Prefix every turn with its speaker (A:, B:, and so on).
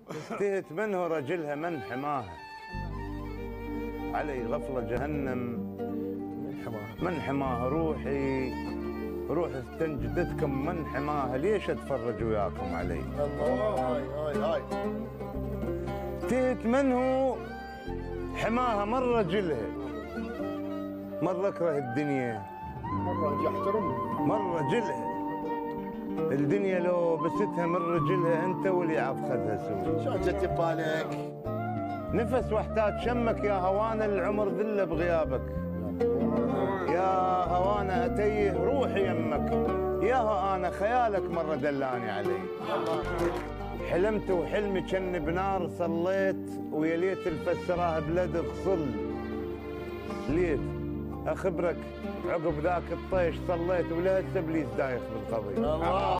A: استهت منه رجلها من حماها، علي غفلة جهنم من حماها. روح استنجدتكم من حماها، ليش اتفرج وياكم علي؟
B: الله هاي
A: استهت منه حماها من رجلها، مرة اكره الدنيا،
B: مرة اجي احترمها،
A: من رجلها. الدنيا لو بستها من رجلها انت واللي عاد خذها سوي.
B: شلون جت ببالك؟
A: نفس واحتاج شمك يا هوانا، العمر ذله بغيابك. يا هوانا اتيه روحي يمك، ياها انا خيالك مره دلاني علي. حلمت وحلمي كان بنار، صليت ويا ليت الفسراه بلد غصل. ليت اخبرك عقب ذاك الطيش صليت، ولا هسه ابليس دايخ بالقضيه.